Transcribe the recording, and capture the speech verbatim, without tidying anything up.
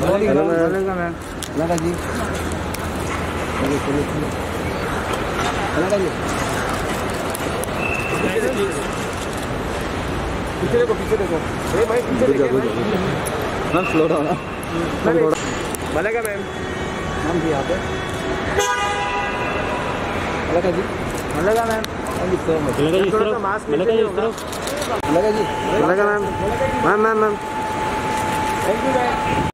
चलेगा मैम। लगा जी, चलिए चलिए चलिए, लगा जी। पीछे देखो, पीछे देखो, ए भाई पीछे देखो मैम, स्लो डाउन ना बनेगा मैम। मैम जी यहाँ पे लगा जी, लगा ma'am. Thank you so much. लगा जी, थोड़ा सा मास्क लगा जी, लगा जी, लगा ma'am, ma'am ma'am ma'am. Thank you ma'am.